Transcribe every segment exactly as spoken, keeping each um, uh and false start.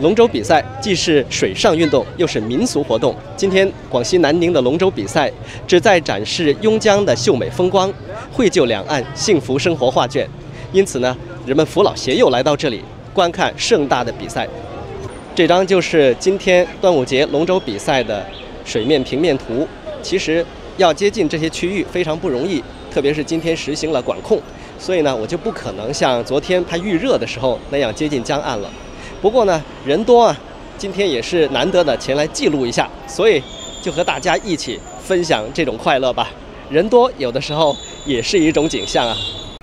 龙舟比赛既是水上运动，又是民俗活动。今天广西南宁的龙舟比赛旨在展示邕江的秀美风光，绘就两岸幸福生活画卷。因此呢，人们扶老携幼来到这里观看盛大的比赛。这张就是今天端午节龙舟比赛的水面平面图。其实要接近这些区域非常不容易，特别是今天实行了管控，所以呢，我就不可能像昨天拍预热的时候那样接近江岸了。不过呢，人多啊，今天也是难得的前来记录一下，所以就和大家一起分享这种快乐吧。人多有的时候也是一种景象啊。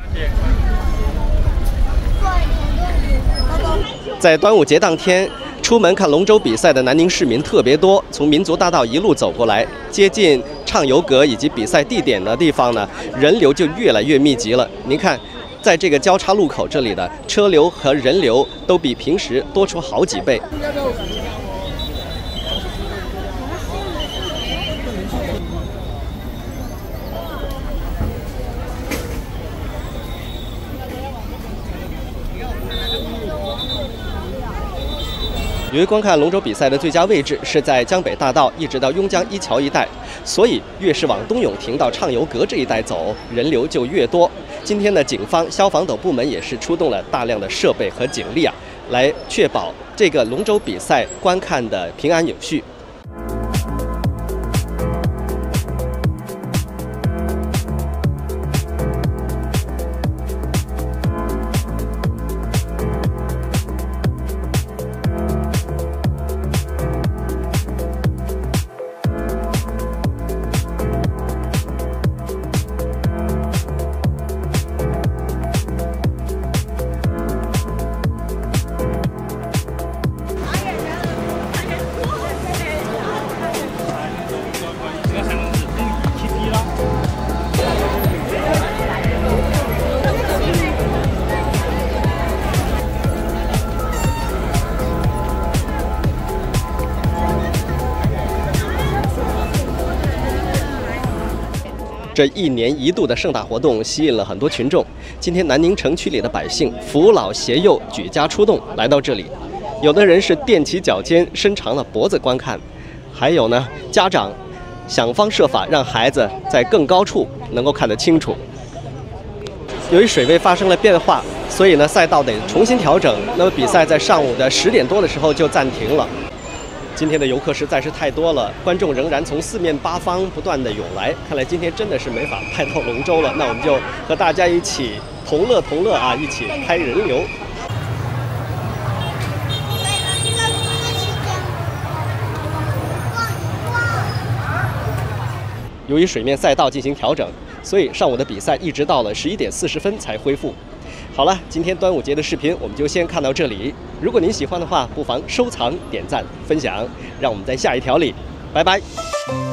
在端午节当天，出门看龙舟比赛的南宁市民特别多，从民族大道一路走过来，接近畅游阁以及比赛地点的地方呢，人流就越来越密集了。您看，在这个交叉路口这里的车流和人流都比平时多出好几倍。由于观看龙舟比赛的最佳位置是在江北大道一直到邕江一桥一带，所以越是往东涌亭到畅游阁这一带走，人流就越多。今天的警方、消防等部门也是出动了大量的设备和警力啊，来确保这个龙舟比赛观看的平安有序。这一年一度的盛大活动吸引了很多群众。今天南宁城区里的百姓扶老携幼，举家出动来到这里，有的人是踮起脚尖，伸长了脖子观看，还有呢，家长想方设法让孩子在更高处能够看得清楚。由于水位发生了变化，所以呢，赛道得重新调整。那么比赛在上午的十点多的时候就暂停了。今天的游客实在是太多了，观众仍然从四面八方不断的涌来，看来今天真的是没法拍到龙舟了。那我们就和大家一起同乐同乐啊，一起拍人流。由于水面赛道进行调整，所以上午的比赛一直到了十一点四十分才恢复。好了，今天端午节的视频我们就先看到这里。如果您喜欢的话，不妨收藏、点赞、分享。让我们在下一条里，拜拜。